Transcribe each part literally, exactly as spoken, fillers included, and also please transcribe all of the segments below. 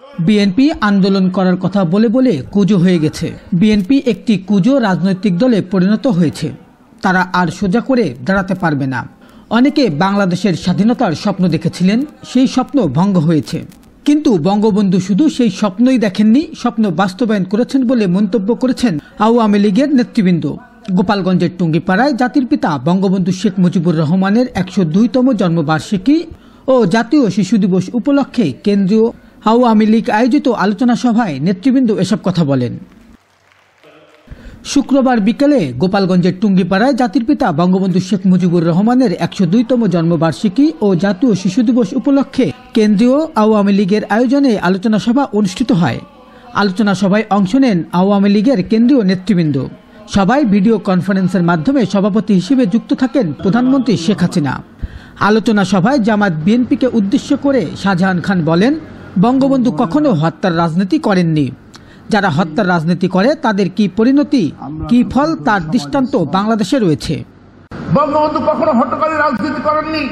BNP আন্দোলন করার কথা বলে বলে কুজো হয়ে গেছে। বিএনপি একটি কুজো রাজনৈতিক দলে পরিণত হয়েছে। তারা আর সোজা করে দাঁড়াতে পারবে না। অনেকে বাংলাদেশের স্বাধীনতার স্বপ্ন দেখেছিলেন, সেই স্বপ্ন ভঙ্গ হয়েছে। কিন্তু বঙ্গবন্ধু শুধু সেই স্বপ্নই দেখেননি, স্বপ্ন বাস্তবায়ন করেছেন বলে মন্তব্য করেছেন আওয়ামী লীগের নেতৃবৃন্দ। গোপালগঞ্জের টুঙ্গিপাড়ায় জাতির পিতা বঙ্গবন্ধু শেখ মুজিবুর রহমানের একশো দুইতম জন্মবার্ষিকী ও জাতীয় শিশু দিবস উপলক্ষে কেন্দ্রীয় আওয়ামী লীগ আয়োজিত আলোচনা সভায় নেতৃবৃন্দ এসব কথা বলেন। শুক্রবার বিকেলে গোপালগঞ্জের টুঙ্গিপাড়ায় জাতির পিতা বঙ্গবন্ধু শেখ মুজিবুর রহমানের একশো দুইতম জন্মবার্ষিকী ও জাতীয় শিশু দিবস উপলক্ষে কেন্দ্রীয় আওয়ামী লীগের আয়োজনে আলোচনা সভা অনুষ্ঠিত হয়। আলোচনা সভায় অংশ নেন আওয়ামী লীগের কেন্দ্রীয় নেতৃবৃন্দ। সভায় ভিডিও কনফারেন্সের মাধ্যমে সভাপতি হিসেবে যুক্ত থাকেন প্রধানমন্ত্রী শেখ হাসিনা। আলোচনা সভায় জামাত বিএনপিকে উদ্দেশ্য করে শাহজাহান খান বলেন, বঙ্গবন্ধু কখনো হত্যার রাজনীতি করেননি। যারা হত্যার রাজনীতি করে তাদের কি পরিণতি, কি ফল, তার দৃষ্টান্ত বাংলাদেশে রয়েছে। বঙ্গবন্ধু কখনো হত্যাকারী রাজনীতি করেননি।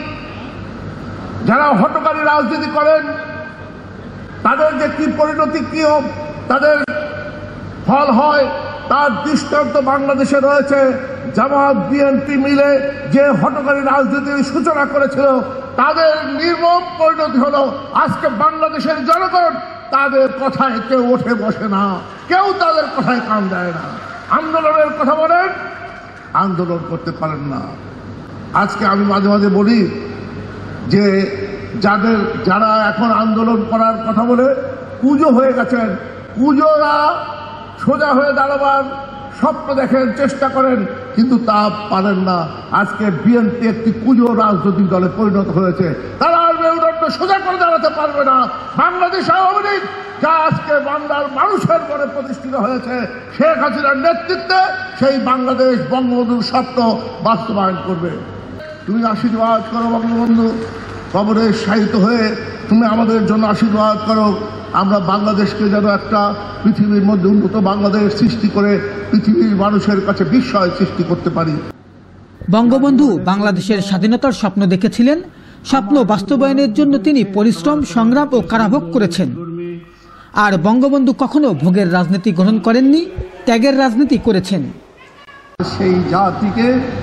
যারা হত্যাকারী রাজনীতি করেন তাদের যে কি পরিণতি, কি তাদের ফল হয়, তার দৃষ্টান্ত বাংলাদেশে রয়েছে। জামাত বিএনপি মিলে যে হত্যাকারী রাজনীতির সূচনা করেছিল তাদের নির্মম পরিণতি হলো আজকে বাংলাদেশের জনগণ তাদের কথায় কেউ ওঠে বসে না, কেউ তাদের কথায় কান দেয় না। আন্দোলনের কথা বলেন, আন্দোলন করতে পারেন না। আজকে আমি মাঝে মাঝে বলি যে যাদের যারা এখন আন্দোলন করার কথা বলে কুজো হয়ে গেছেন, কুজোরা সোজা হয়ে দাঁড়াবার স্বপ্ন দেখেন, চেষ্টা করেন, কিন্তু তা পারেন না। আজকে বিএনপি একটি কুজো রাজনৈতিক দলে পরিণত হয়েছে। তারা আর মেরুদণ্ড সোজা করে দাঁড়াতে পারবে না। বাংলাদেশ আওয়ামী লীগ যা আজকে বাংলার মানুষের মনে প্রতিষ্ঠিত হয়েছে শেখ হাসিনার নেতৃত্বে, সেই বাংলাদেশ বঙ্গবন্ধুর স্বপ্ন বাস্তবায়ন করবে। তুমি আশীর্বাদ করো বঙ্গবন্ধু, কবরে শায়িত হয়ে তুমি আমাদের জন্য আশীর্বাদ করো। আমরা বাংলাদেশকে যেন একটা পৃথিবীর মধ্যে উন্নত বাংলাদেশ সৃষ্টি করে পৃথিবীর মানুষের কাছে বিস্ময় সৃষ্টি করতে পারি। বঙ্গবন্ধু বাংলাদেশের স্বাধীনতার স্বপ্ন দেখেছিলেন। স্বপ্ন বাস্তবায়নের জন্য তিনি পরিশ্রম, সংগ্রাম ও কারাভোগ করেছেন। আর বঙ্গবন্ধু কখনো ভোগের রাজনীতি গ্রহণ করেননি, ত্যাগের রাজনীতি করেছেন। সেই জাতিকে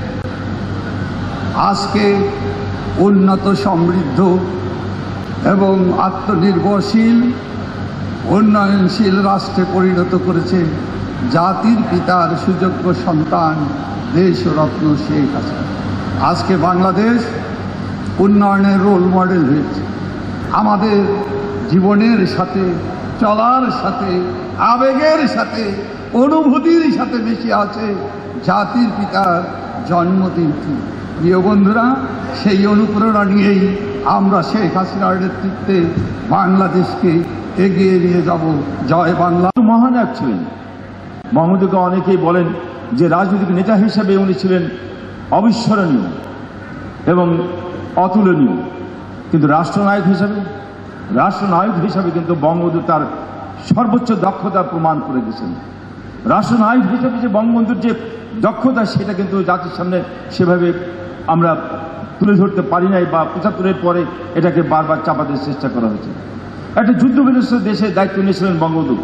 আজকে উন্নত, সমৃদ্ধ এবং আত্মনির্ভরশীল, উন্নয়নশীল রাষ্ট্রে পরিণত করেছে জাতির পিতার সুযোগ্য সন্তান দেশরত্ন শেখ হাসিনা। আজকে বাংলাদেশ উন্নয়নের রোল মডেল হয়েছে। আমাদের জীবনের সাথে, চলার সাথে, আবেগের সাথে, অনুভূতির সাথে বেশি আছে জাতির পিতার জন্মদিনটি। প্রিয় বন্ধুরা, সেই অনুপ্রেরণা নিয়েই আমরা শেখ হাসিনার নেতৃত্বে বাংলাদেশকে এগিয়ে নিয়ে যাব। জয় বাংলা। মহানায়ক ছিলেন বঙ্গবন্ধুকে। অনেকেই বলেন যে রাজনৈতিক নেতা হিসেবে উনি ছিলেন অবিস্মরণীয় এবং অতুলনীয়, কিন্তু রাষ্ট্রনায়ক হিসাবে রাষ্ট্রনায়ক হিসাবে কিন্তু বঙ্গবন্ধু তার সর্বোচ্চ দক্ষতা প্রমাণ করে দিয়েছেন। রাষ্ট্রনায়ক হিসাবে যে বঙ্গবন্ধুর যে দক্ষতা, সেটা কিন্তু জাতির সামনে সেভাবে আমরা তুলে ধরতে পারি নাই, বা পঁচাত্তরের পরে এটাকে বারবার চাপাতে চেষ্টা করা হয়েছে। একটা যুদ্ধ বিধ্বস্ত দেশে দায়িত্ব নিয়েছিলেন বঙ্গবন্ধু।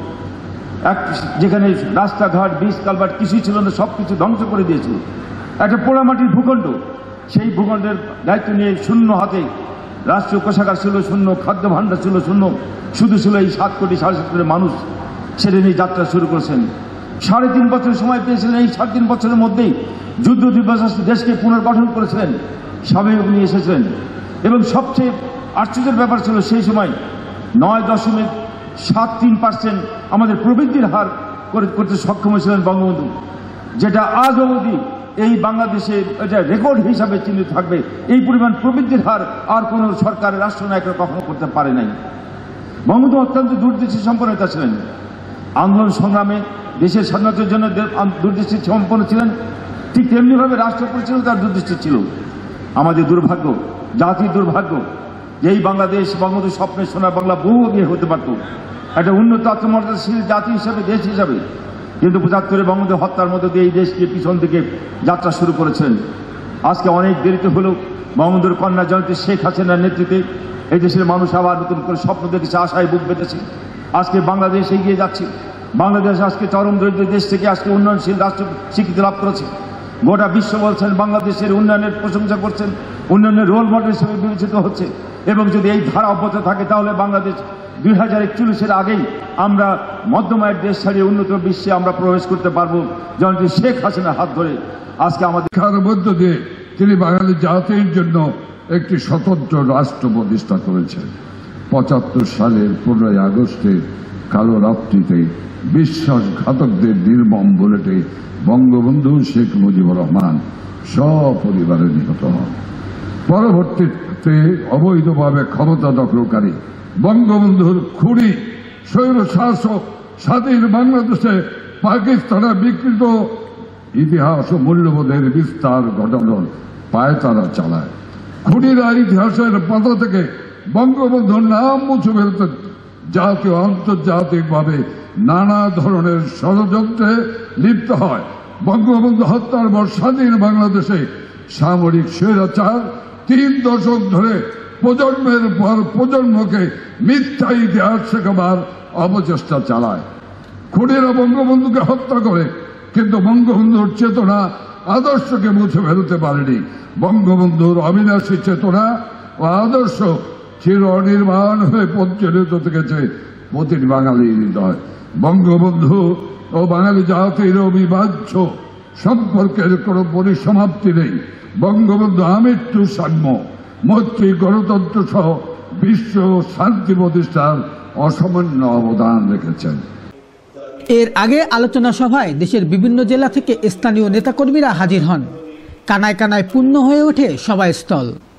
এক যেখানে রাস্তাঘাট, বীজ কালভার্ট কিছুই ছিল না, সব কিছু ধ্বংস করে দিয়েছিল। একটা পোড়ামাটির ভূখণ্ড, সেই ভূখণ্ডের দায়িত্ব নিয়ে শূন্য হাতে, রাষ্ট্রীয় কোষাগার ছিল শূন্য, খাদ্য ভাণ্ডার ছিল শূন্য, শুধু ছিল এই সাত কোটি সাড়ে সাত কোটি মানুষ। সেটা নিয়ে যাত্রা শুরু করেছেন। সাড়ে তিন বছর সময় পেয়েছিলেন। এই সাড়ে তিন বছরের মধ্যেই যুদ্ধ বিধ্বস্ত দেশকে পুনর্গঠন করেছিলেন, স্বাভাবিক নিয়ে এসেছিলেন। এবং সবচেয়ে আশ্চর্যের ব্যাপার ছিল সেই সময় নয় দশমিক সাত তিন পার্সেন্ট আমাদের প্রবৃদ্ধির হার করতে সক্ষম হয়েছিলেন বঙ্গবন্ধু, যেটা আজ অবধি এই বাংলাদেশে এটা রেকর্ড হিসাবে চিহ্নিত থাকবে। এই পরিমাণ প্রবৃদ্ধির হার আর কোনো সরকারের রাষ্ট্রনায়করা কখনো করতে পারে নাই। বঙ্গবন্ধু অত্যন্ত দূরদৃষ্টি সম্পন্ন নেতা ছিলেন। আন্দোলন সংগ্রামে দেশের স্বাধীনতার জন্য দূরদৃষ্টি সম্পন্ন ছিলেন, ঠিক তেমনিভাবে রাষ্ট্র পরিচালনা তার দূরদৃষ্টি ছিল। আমাদের দুর্ভাগ্য, জাতির দুর্ভাগ্য, যে এই বাংলাদেশ বঙ্গবন্ধুর স্বপ্নের সোনার বাংলা বহু এগিয়ে হতে পারত, একটা উন্নত আত্মমর্যাদাশীল জাতি হিসাবে, দেশ হিসাবে। কিন্তু পঁচাত্তরে বঙ্গবন্ধু হত্যার মধ্যে দিয়ে এই দেশকে পিছন থেকে যাত্রা শুরু করেছেন। আজকে অনেক দেরিতে হলেও বঙ্গবন্ধুর কন্যা জয়ন্তী শেখ হাসিনার নেতৃত্বে এই দেশের মানুষ আবার নতুন করে স্বপ্ন দেখেছে, আশায় বুক বেঁধেছে। আজকে বাংলাদেশ এগিয়ে যাচ্ছে। বাংলাদেশ আজকে চরম দরিদ্র দেশ থেকে আজকে উন্নয়নশীল রাষ্ট্র স্বীকৃতি লাভ করেছে। গোটা বিশ্ব বলছেন, বাংলাদেশের উন্নয়নের প্রশংসা করছেন, উন্নয়নের রোল মডেল হিসেবে বিবেচিত হচ্ছে। এবং যদি এই ধারা অব্যাহত থাকে তাহলে বাংলাদেশ দুই হাজার একচল্লিশের আগেই আমরা মধ্যমায়ের দেশ ছাড়িয়ে উন্নত বিশ্বে আমরা প্রবেশ করতে পারবো, জননেত্রী শেখ হাসিনার হাত ধরে। আজকে আমাদের শিক্ষার মধ্য দিয়ে তিনি বাঙালি জাতির জন্য একটি স্বতন্ত্র রাষ্ট্র প্রতিষ্ঠা করেছেন। পঁচাত্তর সালের পনেরোই আগস্টে কালো রাত্রিতে বিশ্বাসঘাতকদের নির্মম বুলেটে বঙ্গবন্ধু শেখ মুজিবুর রহমান সপরিবারে নিহত হন। পরবর্তীতে অবৈধভাবে ক্ষমতা দখলকারী বঙ্গবন্ধুর খুনি স্বৈর শাসক স্বাধীন বাংলাদেশে পাকিস্তানে বিকৃত ইতিহাস ও মূল্যবোধের বিস্তার ঘটানোর পায়তারা চালায়। খুনিরা ইতিহাসের পাতা থেকে বঙ্গবন্ধুর নাম মুছে ফেলতে জাতীয় আন্তর্জাতিকভাবে নানা ধরনের ষড়যন্ত্রে লিপ্ত হয়। বঙ্গবন্ধু হত্যার পর স্বাধীন বাংলাদেশে সামরিক স্বৈরাচার তিন দশক ধরে প্রজন্মের পর প্রজন্মকে মিথ্যা ইতিহাস শেখাবার অপচেষ্টা চালায়। খুনিরা বঙ্গবন্ধুকে হত্যা করে, কিন্তু বঙ্গবন্ধুর চেতনা আদর্শকে মুছে ফেলতে পারেনি। বঙ্গবন্ধুর অবিনাশী চেতনা ও আদর্শ চির অনির্বাণ হয়ে পরিচালিত থেকেছে প্রতিটি বাঙালির হৃদয়। বঙ্গবন্ধু ও বাঙালি জাতির অবিভাজ্য সম্পর্কের কোন পরিসমাপ্তি নেই। বঙ্গবন্ধু আমৃত্যু সাম্য, মৈত্রী, গণতন্ত্র সহ বিশ্ব শান্তি প্রতিষ্ঠার অসামান্য অবদান রেখেছেন। এর আগে আলোচনা সভায় দেশের বিভিন্ন জেলা থেকে স্থানীয় নেতাকর্মীরা হাজির হন। কানায় কানায় পূর্ণ হয়ে ওঠে সভাস্থল।